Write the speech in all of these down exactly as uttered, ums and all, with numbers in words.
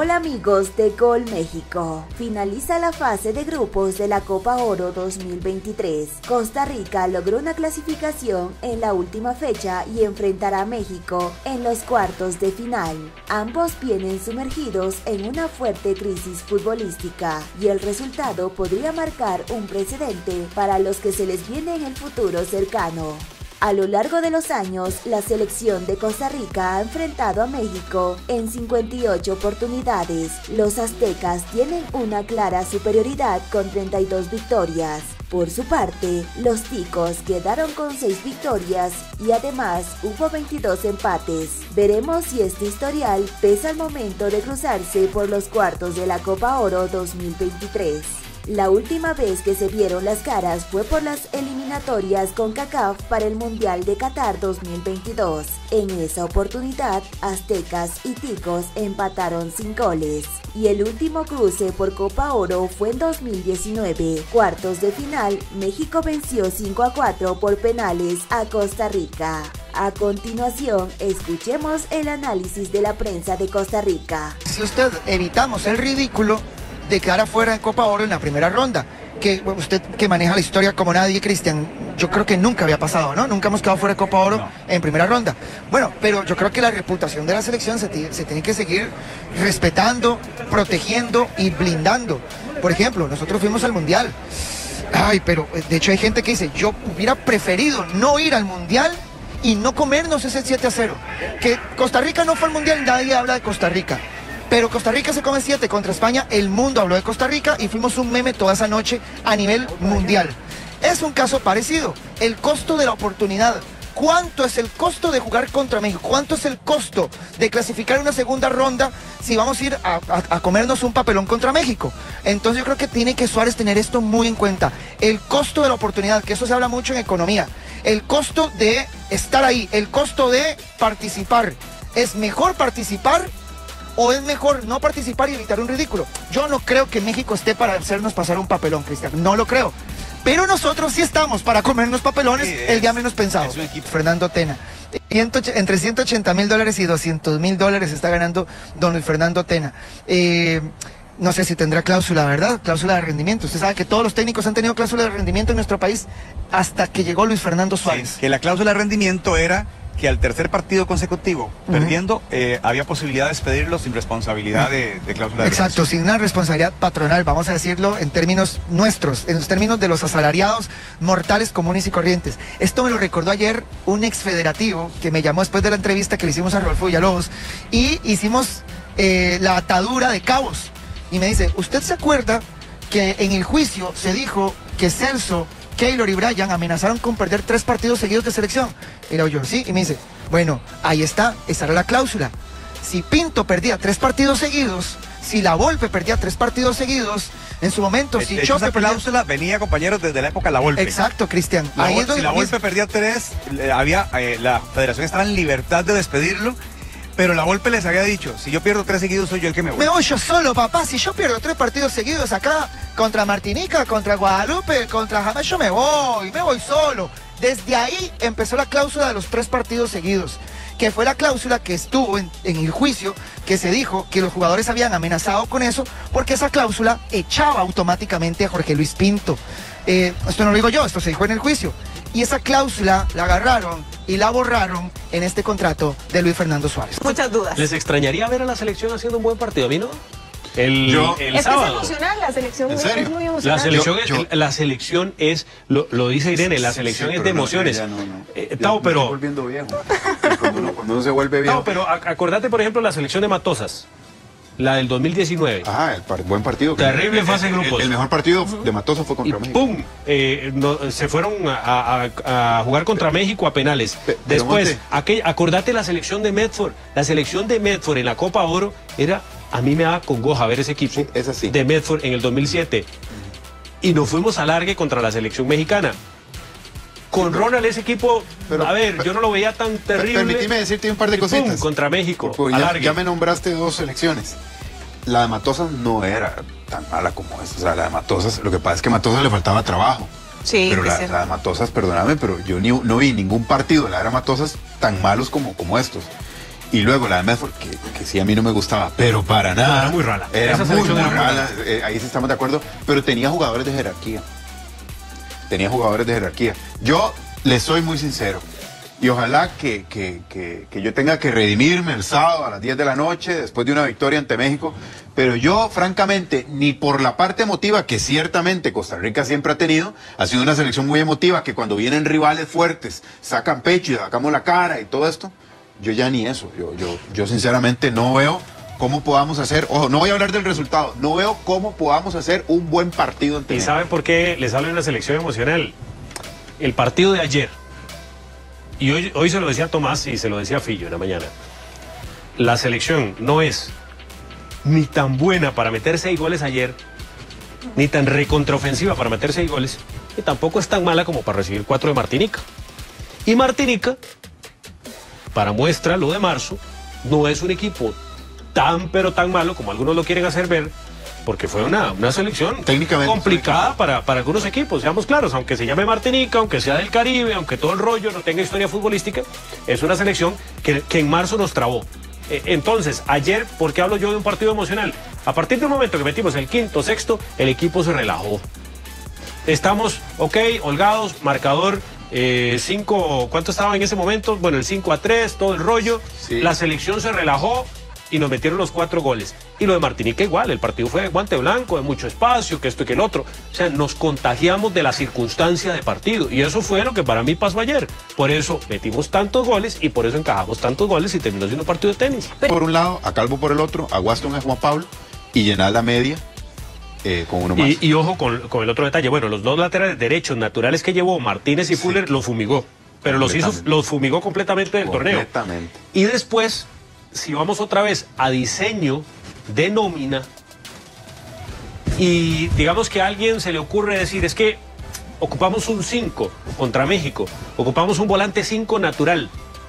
Hola amigos de Gol México. Finaliza la fase de grupos de la Copa Oro dos mil veintitrés. Costa Rica logró una clasificación en la última fecha y enfrentará a México en los cuartos de final. Ambos vienen sumergidos en una fuerte crisis futbolística y el resultado podría marcar un precedente para los que se les viene en el futuro cercano. A lo largo de los años, la selección de Costa Rica ha enfrentado a México en cincuenta y ocho oportunidades. Los aztecas tienen una clara superioridad con treinta y dos victorias. Por su parte, los ticos quedaron con seis victorias y además hubo veintidós empates. Veremos si este historial pesa al momento de cruzarse por los cuartos de la Copa Oro dos mil veintitrés. La última vez que se vieron las caras fue por las eliminatorias CONCACAF para el Mundial de Qatar dos mil veintidós. En esa oportunidad, aztecas y ticos empataron sin goles. Y el último cruce por Copa Oro fue en dos mil diecinueve. Cuartos de final, México venció cinco a cuatro por penales a Costa Rica. A continuación, escuchemos el análisis de la prensa de Costa Rica. Si usted evitamos el ridículo de quedar afuera en Copa Oro en la primera ronda, que usted que maneja la historia como nadie, Cristian, yo creo que nunca había pasado, ¿no? Nunca hemos quedado fuera de Copa Oro no. en primera ronda. Bueno, pero yo creo que la reputación de la selección se, se tiene que seguir respetando, protegiendo y blindando. Por ejemplo, nosotros fuimos al Mundial. Ay, pero de hecho hay gente que dice, yo hubiera preferido no ir al Mundial y no comernos ese siete a cero. Que Costa Rica no fue al Mundial, nadie habla de Costa Rica. Pero Costa Rica se come siete contra España, el mundo habló de Costa Rica y fuimos un meme toda esa noche a nivel mundial. Es un caso parecido, el costo de la oportunidad. ¿Cuánto es el costo de jugar contra México? ¿Cuánto es el costo de clasificar una segunda ronda si vamos a ir a, a, a comernos un papelón contra México? Entonces yo creo que tiene que Suárez tener esto muy en cuenta. El costo de la oportunidad, que eso se habla mucho en economía. El costo de estar ahí, el costo de participar. ¿Es mejor participar o es mejor no participar y evitar un ridículo? Yo no creo que México esté para hacernos pasar un papelón, Cristian. No lo creo. Pero nosotros sí estamos para comernos papelones sí, es, el día menos pensado. Fernando Tena. Entre ciento ochenta mil dólares y doscientos mil dólares está ganando don Luis Fernando Tena. Eh, no sé si tendrá cláusula, ¿verdad? Cláusula de rendimiento. Usted sabe que todos los técnicos han tenido cláusula de rendimiento en nuestro país hasta que llegó Luis Fernando Suárez. Sí, que la cláusula de rendimiento era que al tercer partido consecutivo, uh-huh. perdiendo, eh, había posibilidad de despedirlo sin responsabilidad de, de cláusula de Exacto, sin una responsabilidad patronal, vamos a decirlo en términos nuestros, en los términos de los asalariados mortales comunes y corrientes. Esto me lo recordó ayer un exfederativo que me llamó después de la entrevista que le hicimos a Rodolfo Villalobos y hicimos eh, la atadura de cabos. Y me dice, ¿usted se acuerda que en el juicio se dijo que Celso, Keylor y Brian amenazaron con perder tres partidos seguidos de selección? Y le yo, sí, y me dice, bueno, ahí está, esa era la cláusula. Si Pinto perdía tres partidos seguidos, si La Volpe perdía tres partidos seguidos, en su momento, de, si de Chope esa cláusula perdía... venía, compañeros, desde la época de La Volpe. Exacto, Cristian. La Ahí si La Volpe perdía tres, había, eh, la federación estaba en libertad de despedirlo. Pero La Volpe les había dicho, si yo pierdo tres seguidos soy yo el que me voy. Me voy yo solo, papá. Si yo pierdo tres partidos seguidos acá, contra Martinica, contra Guadalupe, contra Jamás, yo me voy, me voy solo. Desde ahí empezó la cláusula de los tres partidos seguidos, que fue la cláusula que estuvo en, en el juicio, que se dijo que los jugadores habían amenazado con eso, porque esa cláusula echaba automáticamente a Jorge Luis Pinto. Eh, esto no lo digo yo, esto se dijo en el juicio. Y esa cláusula la agarraron y la borraron en este contrato de Luis Fernando Suárez. Muchas dudas. ¿Les extrañaría ver a la selección haciendo un buen partido? ¿A mí no? El, yo, el es sábado. que es emocional, la selección es muy emocional. La selección, yo, es, yo, la selección es, lo, lo dice Irene, la selección sí, sí, es de emociones. No, no, no. Eh, Tao, pero... Me estoy volviendo viejo. Cuando uno, cuando uno se vuelve viejo... Tao, pero acordate, por ejemplo, la selección de Matosas. La del dos mil diecinueve. Ah, el par buen partido. Terrible fase de grupos. El, el mejor partido de Matosas fue contra y México. ¡Pum! Eh, no, se fueron a, a, a jugar contra pero, México a penales. Pero, Después, aquel, acordate la selección de Medford. La selección de Medford en la Copa Oro era... A mí me da congoja ver ese equipo sí, es así. de Medford en el dos mil siete. Y nos fuimos a largue contra la selección mexicana. Con Ronald ese equipo, pero, a ver, pero, yo no lo veía tan terrible. Permitime decirte un par de cositas. ¡Pum! Contra México, pues, a ya, largue. Ya me nombraste dos selecciones. La de Matosas no era tan mala como esta. O sea, la de Matosas, lo que pasa es que a Matosas le faltaba trabajo. Sí, pero la, la de Matosas, perdóname, pero yo ni, no vi ningún partido de la era Matosas tan malos como, como estos. Y luego la de Medford, que, que sí a mí no me gustaba, pero para nada. No, era muy rara. Era Esa muy, muy selección era muy rara. Eh, ahí sí estamos de acuerdo. Pero tenía jugadores de jerarquía. Tenía jugadores de jerarquía. Yo les soy muy sincero. Y ojalá que, que, que, que yo tenga que redimirme el sábado a las diez de la noche después de una victoria ante México. Pero yo, francamente, ni por la parte emotiva que ciertamente Costa Rica siempre ha tenido, ha sido una selección muy emotiva que cuando vienen rivales fuertes sacan pecho y sacamos la cara y todo esto. Yo ya ni eso, yo, yo, yo sinceramente no veo cómo podamos hacer, ojo, no voy a hablar del resultado, no veo cómo podamos hacer un buen partido ante ¿Y México. saben por qué les hablo de una selección emocional? El partido de ayer, y hoy, hoy se lo decía Tomás y se lo decía Fillo en la mañana, la selección no es ni tan buena para meter seis goles ayer, ni tan recontraofensiva para meter seis goles, y tampoco es tan mala como para recibir cuatro de Martinica. Y Martinica, para muestra lo de marzo, no es un equipo tan pero tan malo como algunos lo quieren hacer ver, porque fue una, una selección técnicamente complicada para, para algunos equipos, seamos claros, aunque se llame Martinica, aunque sea del Caribe, aunque todo el rollo no tenga historia futbolística, es una selección que, que en marzo nos trabó. Eh, entonces, ayer, ¿por qué hablo yo de un partido emocional? A partir del momento que metimos el quinto, sexto, el equipo se relajó. Estamos, ok, holgados, marcador... Eh, cinco, ¿cuánto estaba en ese momento? Bueno, el cinco a tres, todo el rollo. Sí. La selección se relajó y nos metieron los cuatro goles. Y lo de Martinica igual, el partido fue de guante blanco, de mucho espacio, que esto y que el otro. O sea, nos contagiamos de la circunstancia de partido. Y eso fue lo que para mí pasó ayer. Por eso metimos tantos goles y por eso encajamos tantos goles y terminó siendo un partido de tenis. Por un lado, a Calvo por el otro, a Waston, a Juan Pablo y llenar la media. Eh, con uno más. Y, y ojo con, con el otro detalle. Bueno, los dos laterales derechos naturales que llevó Martínez y Fuller sí. los fumigó. Pero los hizo, los fumigó completamente del torneo. Y después, si vamos otra vez a diseño de nómina, y digamos que a alguien se le ocurre decir, es que ocupamos un cinco contra México, ocupamos un volante cinco natural.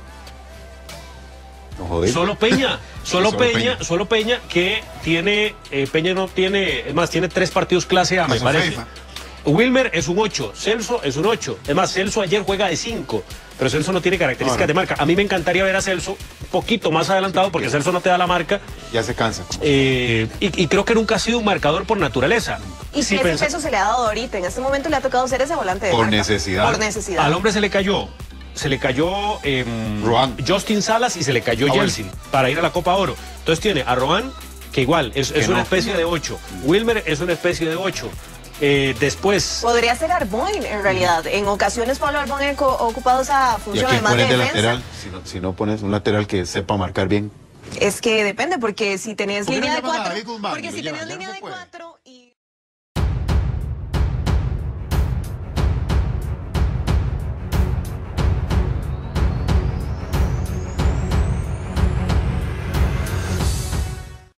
No solo Peña, solo, solo Peña, Peña, solo Peña que tiene, eh, Peña no tiene, es más, tiene tres partidos clase A, me parece. FIFA. Wilmer es un ocho, Celso es un ocho. Es más, Celso ayer juega de cinco, pero Celso no tiene características no, no. de marca. A mí me encantaría ver a Celso un poquito más adelantado, porque Celso no te da la marca. Ya se cansa. Eh, y, y creo que nunca ha sido un marcador por naturaleza. Y si sí, ese pensa... peso se le ha dado ahorita, en este momento le ha tocado ser ese volante de por marca. Necesidad. Por necesidad. Al hombre se le cayó. Se le cayó eh, Justin Salas y se le cayó ah, Yeltsin bueno. para ir a la Copa Oro. Entonces tiene a Rohan, que igual es, es una no. especie de ocho. Wilmer es una especie de ocho. Eh, después... Podría ser Arboin, en realidad. En ocasiones Pablo Arboin ha ocupado esa función además de defensa. De lateral, si, no, si no pones un lateral que sepa marcar bien. Es que depende, porque si tenés línea de cuatro... Porque si tenés línea de cuatro...